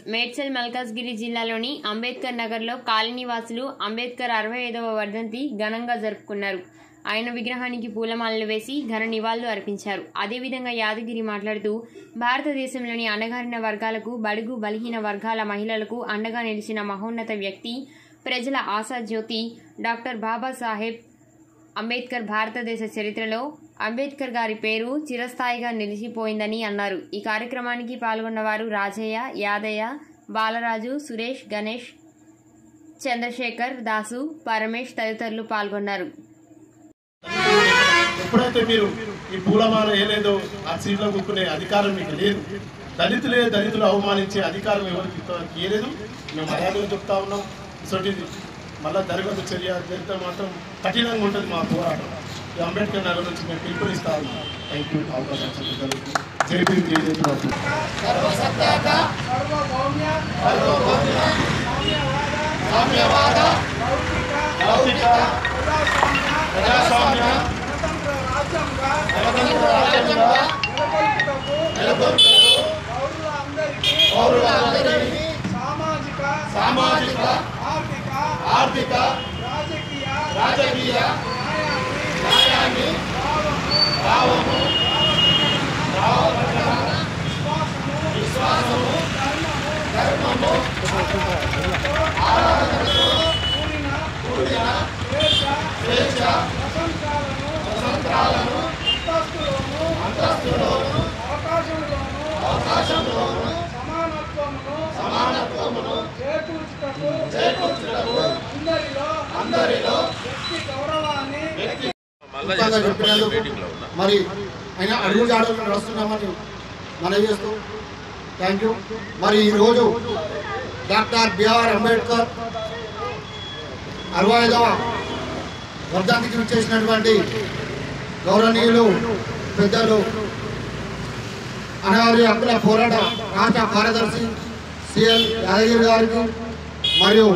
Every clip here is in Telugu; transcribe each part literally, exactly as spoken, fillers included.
మేడ్చల్ మల్కాజ్గిరి జిల్లాలోని అంబేద్కర్ నగర్లో కాలనీవాసులు అంబేద్కర్ అరవై ఐదవ వర్ధంతి ఘనంగా జరుపుకున్నారు. ఆయన విగ్రహానికి పూలమాలలు వేసి ఘన నివాళులు అర్పించారు. అదేవిధంగా యాదగిరి మాట్లాడుతూ భారతదేశంలోని అణగారిన వర్గాలకు, బడుగు బలహీన వర్గాల మహిళలకు అండగా నిలిచిన మహోన్నత వ్యక్తి, ప్రజల ఆశాజ్యోతి డాక్టర్ బాబాసాహెబ్ అంబేద్కర్ భారతదేశ చరిత్రలో అంబేద్కర్ గారి పేరు చిరస్థాయిగా నిలిచిపోయిందని అన్నారు. ఈ కార్యక్రమానికి పాల్గొన్నవారు రాజయ్య, యాదయ్య, బాలరాజు, సురేష్, గణేష్, చంద్రశేఖర్, దాసు, పరమేష్ తదితరులు పాల్గొన్నారు. ఎప్పుడైతే మీరు ఈ పూలమాల ఏలేదో ఆ సీట్లో కూర్చునే అధికారం మీకు లేదు, దళితులే దళితులు అవమానించే అధికారం ఎవరికి ఇవ్వలేదు. మేము మర్యాదగా చెప్తా ఉన్నాం. ఇసోటిది మళ్ళీ జరగదు చర్య జరిగితే మాత్రం కఠినంగా ఉంటుంది మా పోరాటం. ఈ అంబేద్కర్ నగర్ నుంచి మేము పిలుపునిస్తా ఉన్నాం. Thank you. అవకాశం జై భీమ్, జై జై సామ్యవాద లౌకిక ప్రజాస్వామ్య గణతంత్ర రాజ్యంగా నెలకొల్పుటకు పౌరులందరికీ సామాజిక ఆర్థిక రాజకీయ న్యాయాన్ని భావము విశ్వాసము ధర్మము ఆరాధనతో కూడిన స్వేచ్ఛ స్వతంత్రాలను అంతస్తులోను అవకాశంలోను సమానత్వమును చేకూర్చుటకు అందరిలో వ్యక్తి మరి ఆయన అడుగు జాడలు నడుస్తున్నామని మనం చేస్తూ థ్యాంక్ యూ. మరి ఈరోజు డాక్టర్ బిఆర్ అంబేద్కర్ అరవై ఐదవ వర్ధంతికి చేసినటువంటి గౌరవనీయులు పెద్దలు అనారి హక్కుల పోరాట రాష్ట్ర కార్యదర్శి సిఎల్ యాదగిరి గారికి మరియు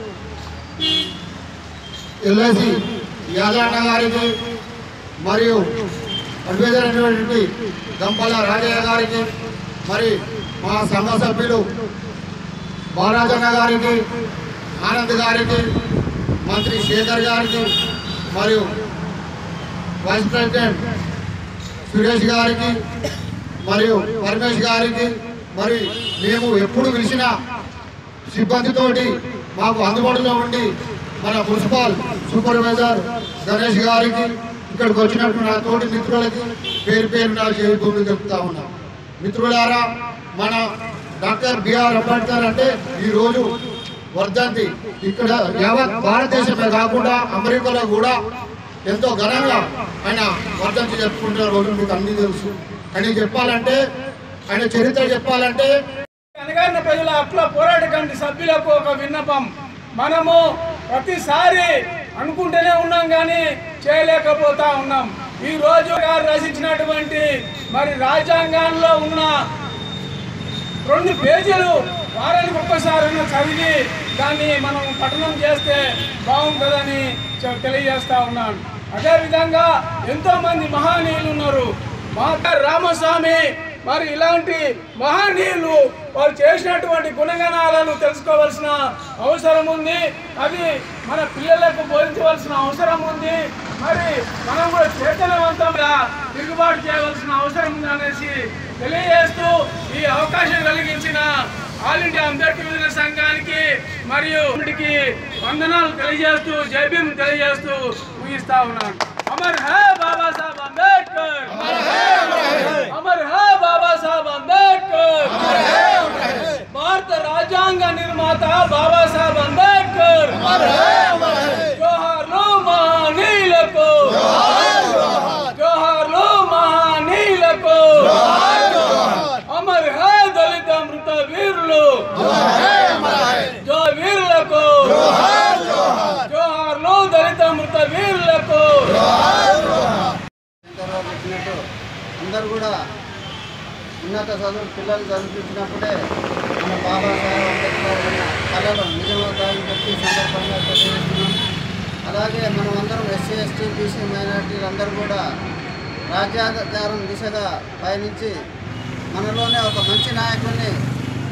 ఎల్ఐసి యాదన్న గారికి మరియు అడ్వైజర్ అయినటువంటి గంపల రాజయ్య గారికి, మరి మా సంఘ సభ్యులు బాలరాజన్న గారికి, ఆనంద్ గారికి, మంత్రి శేఖర్ గారికి, మరియు వైస్ ప్రెసిడెంట్ సురేష్ గారికి, మరియు పరమేష్ గారికి, మరి మేము ఎప్పుడు పిలిచిన సిబ్బందితోటి మాకు అందుబాటులో ఉండి మన మున్సిపల్ సూపర్వైజర్ గణేష్ గారికి, ఇక్కడికి వచ్చినట్టు నా తోటి మిత్రులకి పేరు పేరు నా చేరుకుంటూ చెప్తా ఉన్నాం. మిత్రులారా, మన డాక్టర్ బిఆర్ అంబేద్కర్ అంటే ఈరోజు వర్ధంతి ఇక్కడ యావత్ భారతదేశమే కాకుండా అమెరికాలో కూడా ఎంతో ఘనంగా ఆయన వర్ధంతి జరుపుకుంటున్న రోజు మీకు అన్ని తెలుసు. అని చెప్పాలంటే ఆయన చరిత్ర చెప్పాలంటే అనగారిన ప్రజల హక్కుల పోరాట కమిటీ సభ్యులకు ఒక విన్నపం. మనము ప్రతిసారి అనుకుంటూనే ఉన్నాం కానీ చేయలేకపోతా ఉన్నాం. ఈ రోజు గారు రచించినటువంటి మరి రాజ్యాంగంలో ఉన్న రెండు పేజీలు వారానికి ఒక్కసారి చదివి దాన్ని మనం పఠనం చేస్తే బాగుంటుందని తెలియజేస్తా ఉన్నాను. అదేవిధంగా ఎంతో మంది మహనీయులు ఉన్నారు. మాతా రామస్వామి మరి ఇలాంటి మహనీయులు వారు చేసినటువంటి గుణగణాలను తెలుసుకోవాల్సిన అవసరం ఉంది. అది మన పిల్లలకు బోధించవలసిన అవసరం ఉంది. మరి మనం కూడా చైతన్యవంతంగా తిరుగుబాటు చేయవలసిన అవసరం ఉంది అనేసి తెలియజేస్తూ ఈ అవకాశం కలిగించిన ఆల్ ఇండియా అంబేద్కర్ యువజన సంఘానికి మరియు వందనాలు తెలియజేస్తూ జై భీమ్ తెలియజేస్తూ ముగిస్తా ఉన్నాను. అమర్ హై బాబా సాహెబ్ అంబేద్కర్, అమర్ హై బాబా సాహెబ్ అంబేద్కర్, భారత రాజ్యాంగ నిర్మాత బాబా సాహెబ్ అంబేద్కర్, జోహార్లు మహనీయులకు, జోహార్లు మహనీయులకు, అమర్ హై దళిత మృత వీరులు, జో వీరులకు, జోహార్లు దళిత మృత వీరులకు. అందరూ కూడా ఉన్నత చదువు పిల్లలు చదివించినప్పుడే మన బాబాసాహెబ్ అంబేద్కర్ కళలు నిజమవుతాయని చెప్పి సందర్భంగా తెలియజేస్తున్నాం. అలాగే మనం అందరం ఎస్సీ ఎస్టీ బీసీ మైనార్టీలు అందరూ కూడా రాజ్యాధికారం దిశగా పయనించి మనలోనే ఒక మంచి నాయకుడిని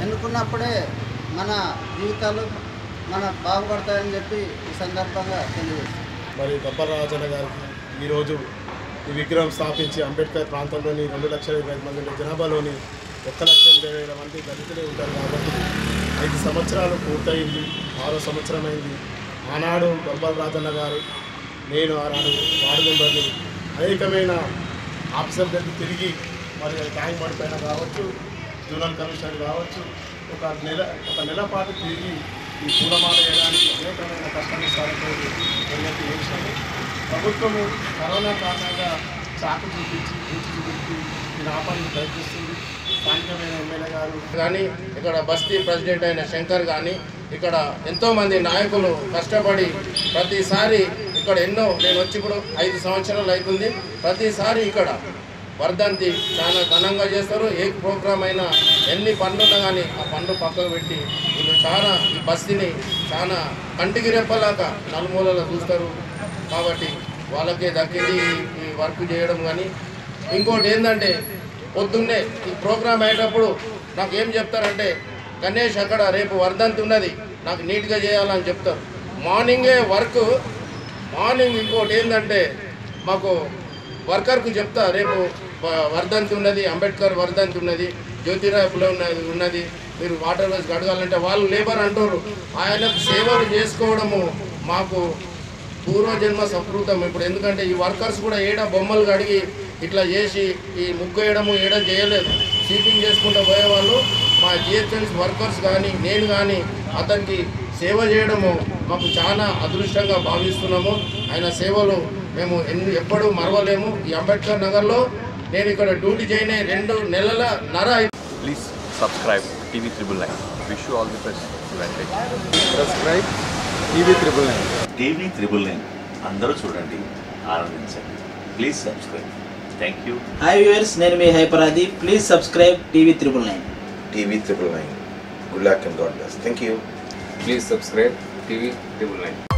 ఎన్నుకున్నప్పుడే మన జీవితాలు మన బాగుపడతాయని చెప్పి ఈ సందర్భంగా తెలియజేస్తాం. మరి గబ్బర్ రాజన్న గారికి ఈరోజు ఈ విగ్రహం స్థాపించి అంబేద్కర్ ప్రాంతంలోని రెండు లక్షల ఇరవై ఐదు మంది జనాభాలోని ఒక్క లక్ష ఎనభై వేల మంది దళితులే ఉంటారు కాబట్టి ఐదు సంవత్సరాలు పూర్తయింది, ఆరో సంవత్సరం అయింది. ఆనాడు గబ్బర్ రాజన్న గారు, నేను ఆనాడు వార్డు మెంబర్ని అనేకమైన ఆఫీసర్ దగ్గర తిరిగి మరి ట్యాంక్ బండ్ పైన కావచ్చు, జూనల్ కమిషనర్ కావచ్చు, ఒక నెల ఒక నెల పాటు తిరిగి ఈ పూలమాల వేయడానికి అనేకమైన కష్టానిష్టాలతో విజ్ఞప్తి చేసినాము. ప్రభుత్వము కరోనా కారణంగా చాకు చూపించి పూచి చూపించి ఇది ఆపడానికి ప్రయత్నిస్తుంది. స్థానికమైన ఎమ్మెల్యే గారు కానీ ఇక్కడ బస్తీ ప్రెసిడెంట్ అయిన శంకర్ కానీ ఇక్కడ ఎంతోమంది నాయకులు కష్టపడి ప్రతిసారి ఇక్కడ ఎన్నో నేను వచ్చి ఇప్పుడు ఐదు సంవత్సరాలు అవుతుంది. ప్రతిసారి ఇక్కడ వర్ధంతి చాలా ఘనంగా చేస్తారు. ఏ ప్రోగ్రాం అయినా ఎన్ని పనులున్నా కానీ ఆ పనులు పక్కకు పెట్టి వీళ్ళు చాలా ఈ బస్తీని చాలా కంటికి రెప్పలాగా నలుమూలలో చూస్తారు. కాబట్టి వాళ్ళకే దక్కింది ఈ వర్క్ చేయడం. కానీ ఇంకోటి ఏంటంటే పొద్దున్నే ఈ ప్రోగ్రాం అయ్యేటప్పుడు నాకు ఏం చెప్తారంటే, గణేష్ అక్కడ రేపు వర్ధంతి ఉన్నది, నాకు నీట్గా చేయాలని చెప్తారు. మార్నింగే వర్క్ మార్నింగ్ ఇంకోటి ఏంటంటే మాకు వర్కర్కు చెప్తా, రేపు వర్ధంతి ఉన్నది, అంబేద్కర్ వర్ధంతి ఉన్నది, జ్యోతిరావు పులే ఉన్నది ఉన్నది మీరు వాటర్ వేసి కడగాలంటే వాళ్ళు లేబర్ అంటారు. ఆయనకు సేవలు చేసుకోవడము మాకు పూర్వజన్మ సంస్కృతం. ఇప్పుడు ఎందుకంటే ఈ వర్కర్స్ కూడా ఏడ బొమ్మలు కడిగి ఇట్లా చేసి ఈ ముగ్గు వేయడము ఏడ చేయలేదు, స్వీపింగ్ చేసుకుంటూ పోయేవాళ్ళు. మా జిహెచ్ఎంసీ వర్కర్స్ కానీ నేను కానీ అతనికి సేవ చేయడము మాకు చాలా అదృష్టంగా భావిస్తున్నాము. ఆయన సేవలు మేము ఎన్ని ఎప్పుడూ మరవలేము. ఈ అంబేద్కర్ నగర్లో నేను ఇక్కడ డ్యూటీ చేయని రెండు నెలల నర. Please subscribe TV triple nine. Wish you all the best. Subscribe TV triple nine. TV triple nine అందరూ చూడండి, ఆనందించండి. Please subscribe. Thank you. Hi viewers, నేను మీ హైపరాది. Please subscribe TV triple nine. TV triple nine. Good luck and God bless. Thank you. Please subscribe TV triple nine.